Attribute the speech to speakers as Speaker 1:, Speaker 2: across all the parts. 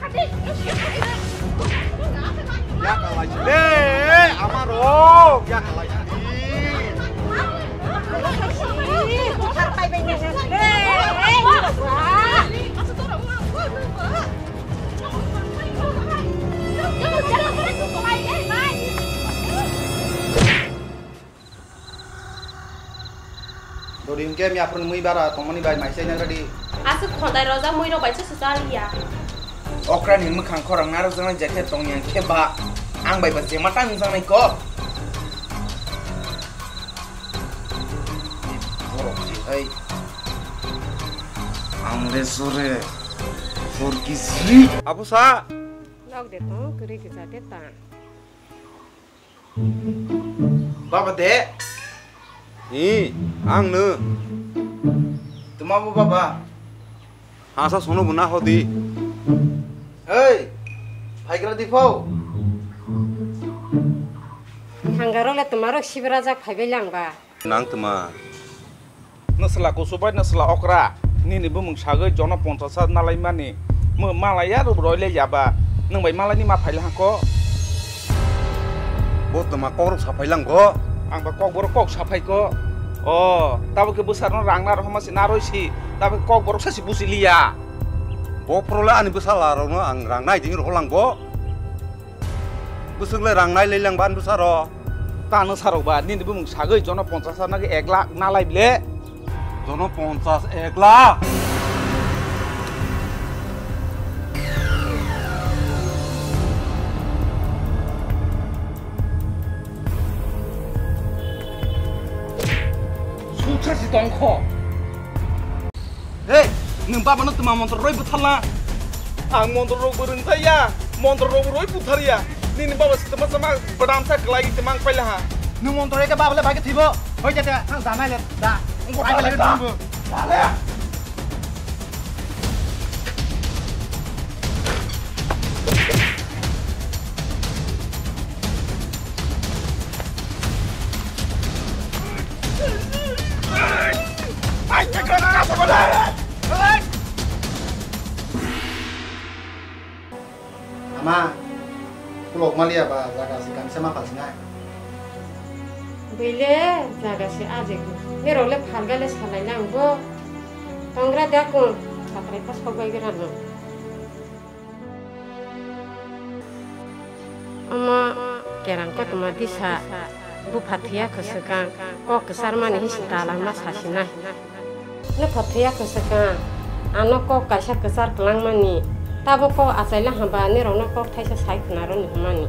Speaker 1: Ya kalah deh, amaro. Ya kalah Dodim kem ya pun mui bara tomani bai mai sai nagadi.
Speaker 2: Asuk khondai roja mui ro bai se saliya.
Speaker 3: Okran hin mukhang khorang naro jang jaket tong yang kheba. Ang bai ba je matang jang nai ko. Hey. Amre sore. Forkisi.
Speaker 1: Apa sa?
Speaker 2: Log de to kuri ke jate ta.
Speaker 3: Baba de.
Speaker 1: Ang ne.
Speaker 3: Tumabu baba.
Speaker 1: Asa sono buna hodi.
Speaker 3: Hey. Bhaigra difau.
Speaker 2: Hanggaro le tumaro shibra jak phaibelang ba.
Speaker 1: Nang tuma.
Speaker 4: Nasla ko sobai nasla okra. Ni bo mung sagai jona 50 nalai mani. Mo malaya ro broile jaba. Nang bai malai ni ma phailang ko.
Speaker 1: Bo tuma kor sapailang go.
Speaker 4: Ang ba kok borok kok sapai ko. Oh, tabu ke besar no rang nar homa sinaroi si. Tabu kok borok sa si busilia.
Speaker 1: Bo prola ani besala ro no ang rang nai jing ro lang go. Busung le rang nai le lang ban besaro.
Speaker 4: Ta no saro ba ni bo mung sagai jona 50 na ke 1 lakh nalai bile.
Speaker 1: Jono 50 ekla.
Speaker 4: Sutrasi tongko. Hey, nung baba no tuma motor roi buthala. Ang motor roi burung saya, motor roi butharia. Ni baba sama badam sa kelai temang paila ha.
Speaker 3: Nu montore ke baba le bhage thibo. Hoi jate ang damai le da. Ai le thibo. Dale. Ai cakap nak apa dah?
Speaker 5: Ama, pulok malia ba jaga si kami sama pasnya.
Speaker 2: Bile jaga si aje ko. Mero le pharga le salailang go. Tongra da ko. Sapre pas pagbai gerano. Ama keran ko tuma disa. Bu phathia khosaka ko kesar mani histala mas hasina. Ne phathia khosaka ano ko kaisa kesar kelang mani. Tabo ko asaila hamba ne rono ko thaisa sai khunaro ni mani.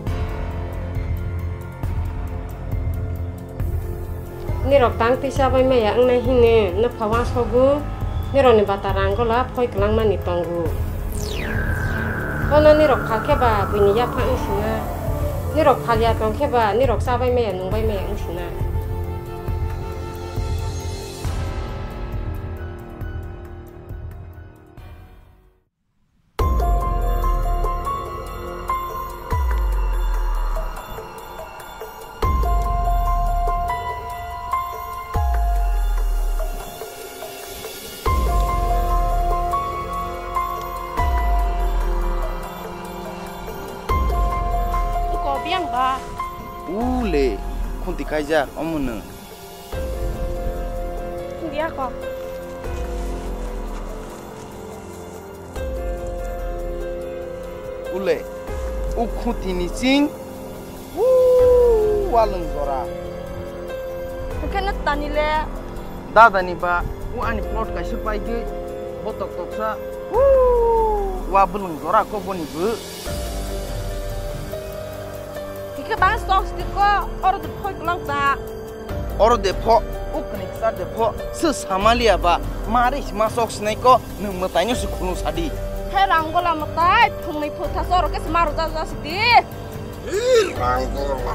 Speaker 2: Ni rok tang tisa bai me ya ang nai hine ne phawa sogu ni roni batarang ko la phoi kelang mani tongu. Ono ni rok khake ba bini ya phang sina. Ni rok phalia tong kheba ni rok sa bai me ya nung bai me ya ang sina.
Speaker 3: Ule, kunti kaja omunu.
Speaker 2: Dia ko.
Speaker 3: Ule, ukuti ni sing. Waleng zora.
Speaker 2: Kena tani le.
Speaker 3: Dada ni ba, ani plot ka sipai ge. Botok tok sa. Wa beleng zora ko boni bu.
Speaker 2: Ke bang stocks di ko or de phoi kelang ta.
Speaker 3: Or de pho, ukni sa de pho, se samalia ba. Maris masok snai ko nung matanya su khunu sadi.
Speaker 2: He ranggola matai phung mai photha sor ke smaru ja ja sidi.
Speaker 3: Ranggola.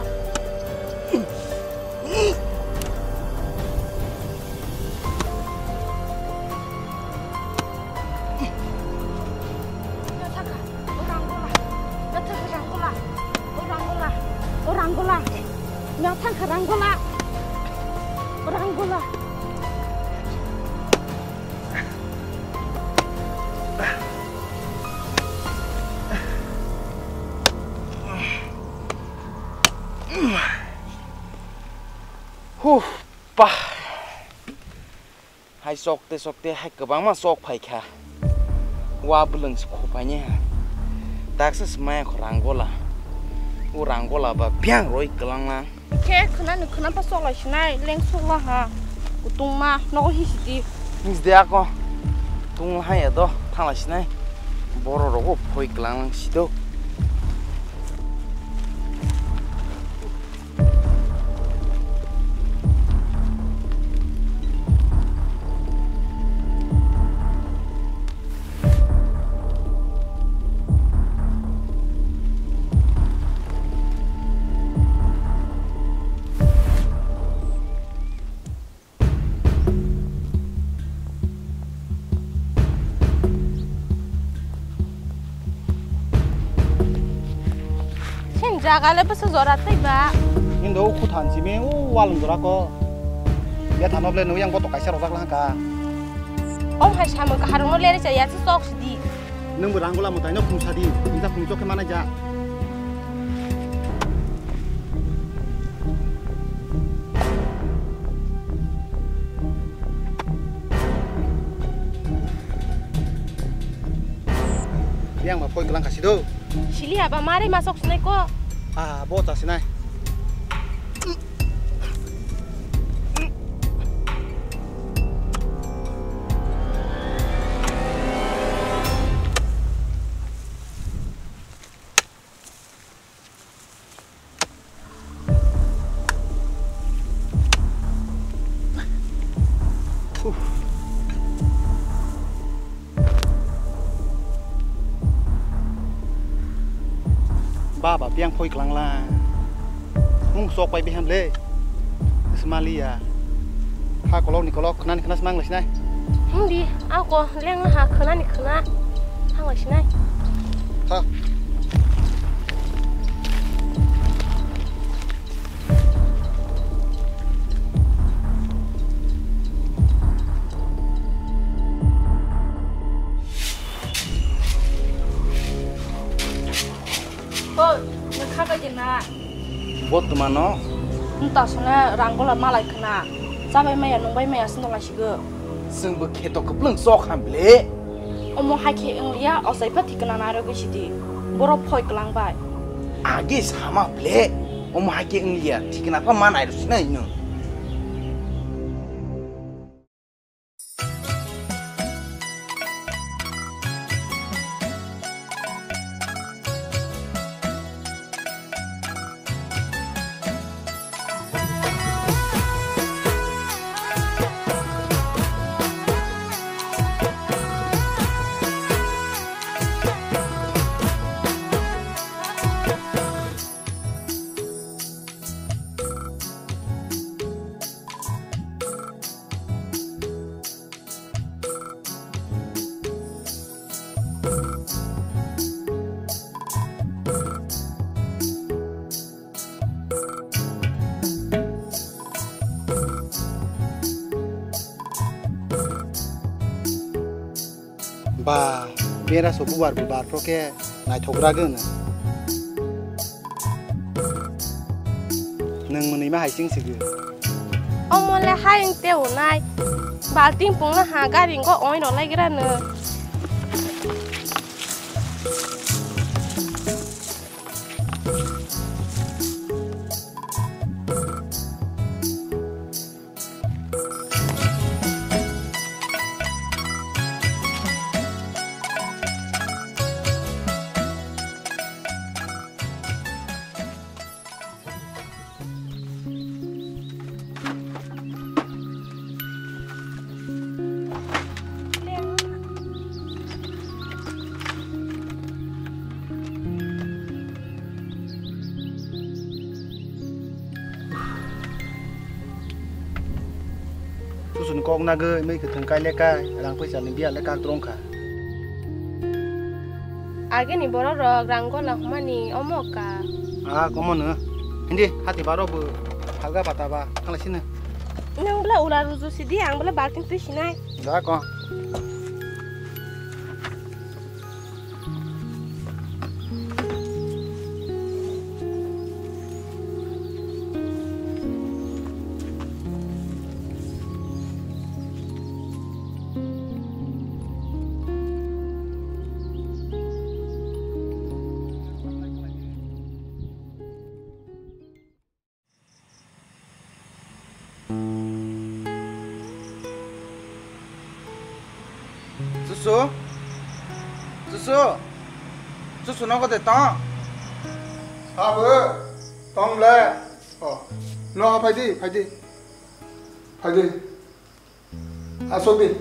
Speaker 2: Ranggola, nyata ke Ranggola, Ranggola.
Speaker 3: Pah. Hai sokte hai kebang ma sok pai kha. Wa beleng skopanya. Taksa semaya ranggola. Ranggola ba biang roi kelang lang.
Speaker 6: Ke kenapa sok lah sinai leng sok lah ha. Kutung ma no hisdi.
Speaker 3: Hisdi ako. Tung lah ya do thang lah sinai. Boro rogo poi kelang lang sido.
Speaker 6: Jaga lepas sezorat tiba.
Speaker 5: Indo ku than si me walung dora ko. Ya thanop le no yang botok kaisa rojak lang ka.
Speaker 6: Om hai sama ke harung lele saya tu sok sedi.
Speaker 5: Nang beranggola mutai no khung sadi. Inta khung chok ke mana ja. Yang ma poi kelang kasih do.
Speaker 6: Sili apa mari masuk sini ko.
Speaker 5: Ah, bota sinai. Baba piang phoi klang la mung sok pai beham le semalia ha kolok ni kolok knan knas mang la sinai
Speaker 6: Hindi aku leng ha kena ni kena hang lah sinai.
Speaker 5: ha
Speaker 6: Ko nak kah kena.
Speaker 3: Bot mana?
Speaker 6: Entah sana ranggola malai kena. Sampai maya nungbai maya sentuh lagi ke.
Speaker 3: Sing beketo kebleng sok hamble.
Speaker 6: Omo haki englia osai pati kena naro ke sidi. Borok poi kelang bai.
Speaker 3: Agi sama ble. Om haki englia. Kenapa mana harus sinai no?
Speaker 5: ba bera so bubar proke nai thogra gana nang muni ma haising sigu
Speaker 6: Omo le hai eng teu nai. Balting pung la ha garing ko oi no lagi rana.
Speaker 5: susun kong naga mai ke thangkai lekai rang paisa limbia lekak trong kha
Speaker 6: Age ni borok rok ranggola humani omo ka.
Speaker 5: ah komo na hindi hati baro bu halga pataba kala sina
Speaker 6: Nang bela ular ruzu sidi ang bela balting tu sinai.
Speaker 5: da ko
Speaker 3: Susu. Susu nó có thể to.
Speaker 7: Sao bữa? Tông lẹ. Nó phải đi. Asok đi.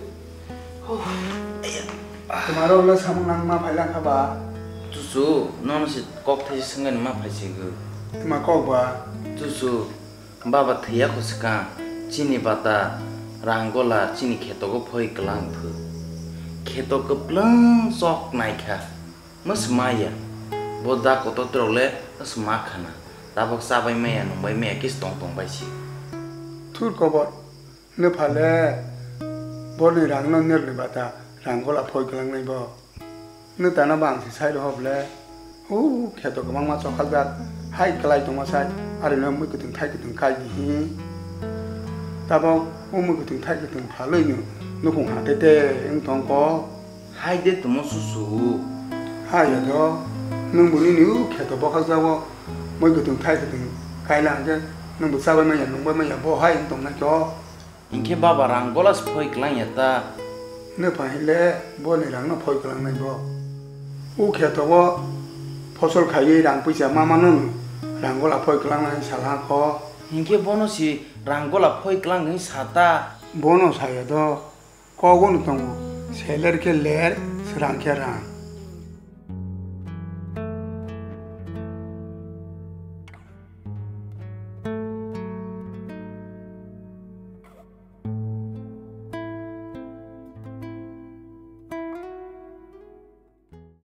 Speaker 7: Tomorrow là sao mang mà phải làm hả bà?
Speaker 3: Susu, nó sẽ có thể sinh ngân mà phải gì cơ.
Speaker 7: Mà có bà.
Speaker 3: Susu, baba thia có sự cả. Chini bata rangola chini kheto ko phoi klang phu. Kheto ko plang sok nai kha. Mas maya. Boda ko to trole as ma khana. Tabok sa bai me anu bai me kis tong bai si.
Speaker 7: Thur ko bot. Ne phale. Boni rang no ner le bata. Rangola phoi klang nai bo. Ne ta na bang si sai do hob le. Kheto ko mang ma sok khal dat. Hai kalai tong ma sai. Are no mu ko ting thai ko ting kai hi. Tabok mu ko ting thai ko ting pha le nu. Nó cũng hạt tê tê anh thong có
Speaker 3: hai đứa tụi nó su
Speaker 7: hai giờ đó nông bún níu khét tao bỏ khát sao mấy cái từng thay từng cái làm chứ nông bún sao bây giờ nông bây giờ bỏ hai anh thong nó cho
Speaker 3: anh kia ba rang golas phơi klang ya ta
Speaker 7: nếu phải lẽ bỏ này rang nó phơi klang này bỏ khét tao bỏ फसल खाइए rang पैसा mà nó rang gola phơi klang này sao là có
Speaker 3: anh kia bỏ nó si rang gola phơi klang cái sao ta
Speaker 7: bỏ nó sao đó có con tông sẽ lấy cái lẻ serang kia rang